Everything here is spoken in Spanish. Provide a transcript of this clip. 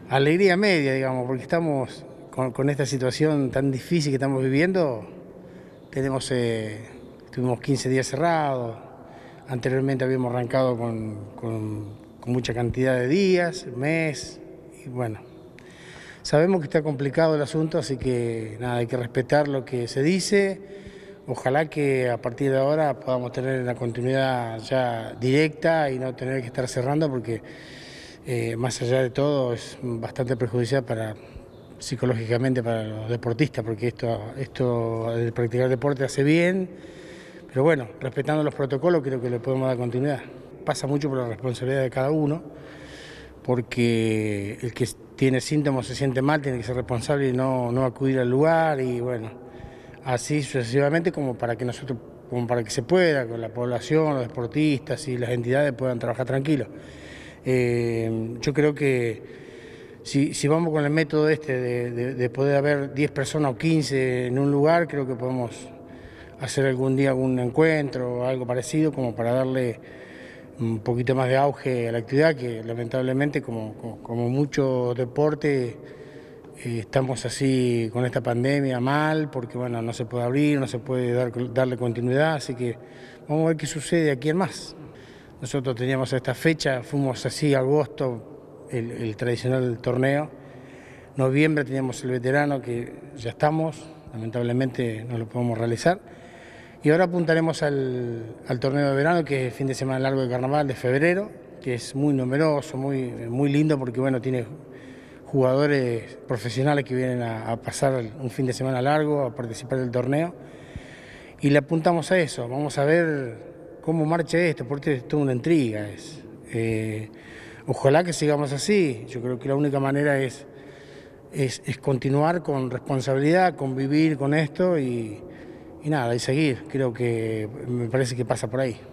Alegría media, digamos, porque estamos con esta situación tan difícil que estamos viviendo. Estuvimos 15 días cerrados. Anteriormente habíamos arrancado con mucha cantidad de días, mes, y bueno, sabemos que está complicado el asunto, así que nada, hay que respetar lo que se dice. Ojalá que a partir de ahora podamos tener una continuidad ya directa y no tener que estar cerrando, porque más allá de todo es bastante perjudicial psicológicamente para los deportistas, porque esto de practicar deporte hace bien, pero bueno, respetando los protocolos creo que le podemos dar continuidad. Pasa mucho por la responsabilidad de cada uno, porque el que tiene síntomas, se siente mal, tiene que ser responsable y no acudir al lugar, y bueno, así sucesivamente, como para que se pueda, con la población, los deportistas y las entidades puedan trabajar tranquilos. Yo creo que si vamos con el método de poder haber 10 personas o 15 en un lugar, creo que podemos hacer algún día algún encuentro o algo parecido, como para darle un poquito más de auge a la actividad, que lamentablemente, como mucho deporte, estamos así con esta pandemia mal, porque bueno, no se puede abrir, no se puede darle continuidad, así que vamos a ver qué sucede aquí en más. Nosotros teníamos esta fecha, fuimos así agosto, el tradicional torneo. Noviembre teníamos el veterano, que ya estamos, lamentablemente no lo podemos realizar. Y ahora apuntaremos al torneo de verano, que es el fin de semana largo de carnaval de febrero, que es muy numeroso, muy lindo, porque bueno, tiene jugadores profesionales que vienen a pasar un fin de semana largo, a participar del torneo. Y le apuntamos a eso, vamos a ver cómo marcha esto, porque es toda una intriga. Ojalá que sigamos así. Yo creo que la única manera es continuar con responsabilidad, convivir con esto y nada, y seguir. Creo que me parece que pasa por ahí.